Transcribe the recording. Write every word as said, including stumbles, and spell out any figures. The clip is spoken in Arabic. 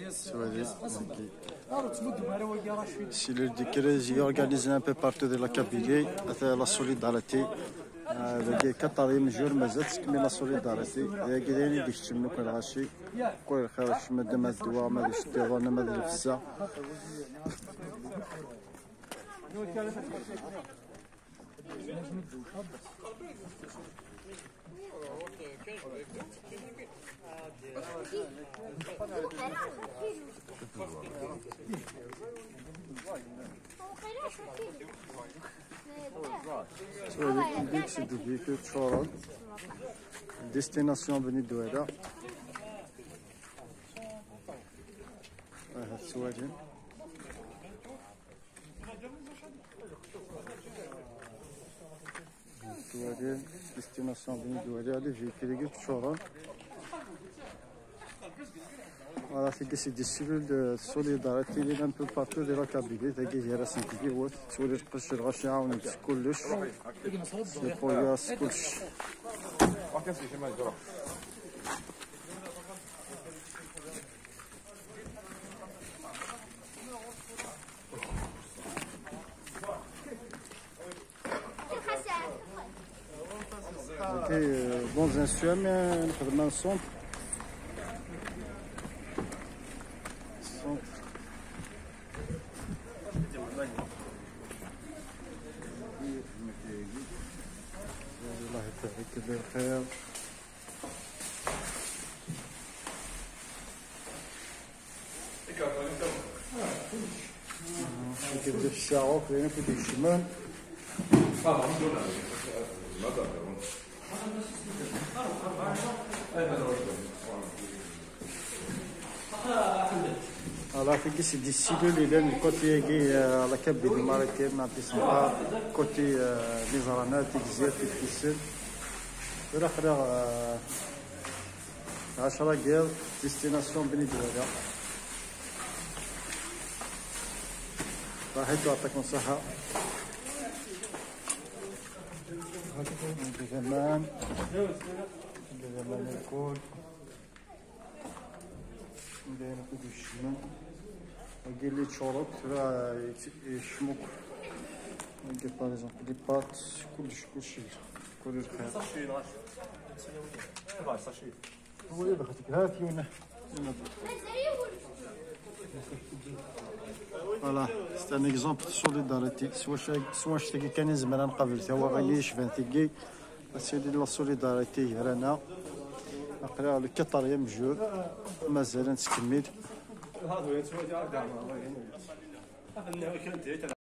Si le décret est organisé un peu partout de la Kabylie, la solidarité. باقي كطري مجور مازال تكمل لا سوليداريتي يا كاينين ديك الشمل كل غاشي كل خير ما دام الدواء ما ديش الدواء ما ديش الفسا c'est des véhicules Choron, destination Beni Douala. هاد السواجن السواجن destination Beni Douala les véhicules Choron. Voilà, c'est des cellules de solidarité اللي un peu partout de la Kabylie. تلقى هي راسن كبير تولي تقش الغاشي عاونك كلش يقوياس كلش. Dans un suami, نخدم un centre. الله يبارك بالخير. كيف في الساعة كاين في ديك الشمال. Alors, c'est des cellules, il y a le côté de la Kabylie maritime, le côté des aranats, des exerts, des piscines. Et là, عشرة غير destination Beni Douala. راح يعطيكم صحة. زمان زمان الكل ندير كل الشمال ندير لي شروط راه يشمك ندير باغ لي بات كلشي كلشي كل الخير هو اللي دخلتك هاتي ونا فوالا سي ان اكزومبل دو سوليداريتي سوا سوا شتي كان زمان نقابل تا هو غادي يشبه تيكي سيدي لا سوليداريتي رانا اقرا لو كطريام جور مازال نتكمل